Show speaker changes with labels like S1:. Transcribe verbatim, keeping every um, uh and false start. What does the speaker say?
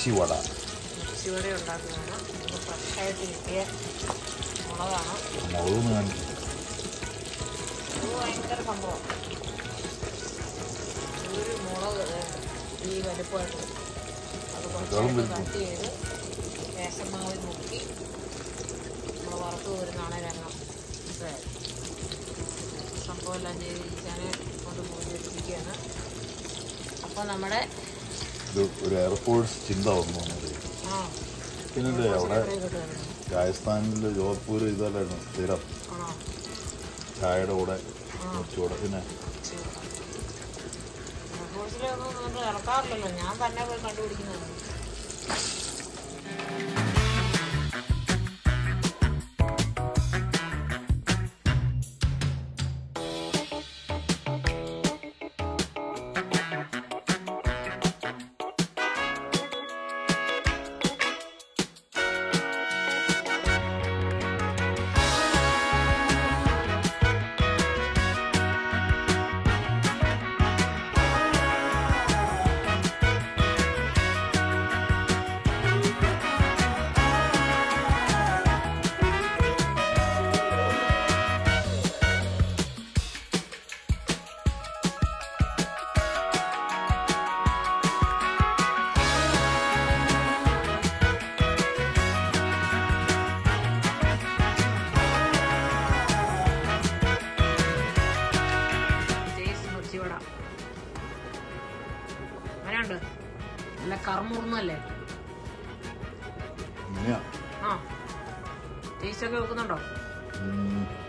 S1: മിർച്ചി വട.
S2: മിർച്ചി വട ഉണ്ടാക്കുന്നതാണ്. ഇത് ഫ്രഷായിട്ട് കിട്ടിയ മുളകാണ്.
S1: മുളക് കാണിച്ചു.
S2: ഇത് ഭയങ്കര സംഭവം. ഒരു മുളക് ഈ വലുപ്പമായിട്ട് അത് കുറച്ചായിട്ട് കട്ട് ചെയ്ത് രസമാവിൽ മുക്കി നമ്മൾ വറുത്ത് വരുന്നതാണ് രംഗം. മനസ്സിലായത്? സംഭവം എല്ലാം ചെയ്ത് ഈശാനെ കൊണ്ട് പോയി വെച്ചിരിക്കുകയാണ്. അപ്പോൾ നമ്മുടെ
S1: ഒരു എയർഫോഴ്സ് ചിന്ത വന്നു. പിന്നെ അവിടെ രാജസ്ഥാനിൽ ജോധ്പൂർ ഇതല്ലായിരുന്നു സ്ഥിരം ചായയുടെ കൂടെ കുറച്ചുകൂടെ. പിന്നെ
S2: എയർഫോഴ്സിലൊന്നും ഇറക്കാറില്ലല്ലോ, ഞാൻ തന്നെ പോയി കണ്ടുപിടിക്കുന്നതാണ്. അങ്ങനെയുണ്ട്. നല്ല കർമ്മൂർന്നല്ലേ? ആ ടേസ്റ്റ് ഒക്കെ വെക്കുന്നുണ്ടോ?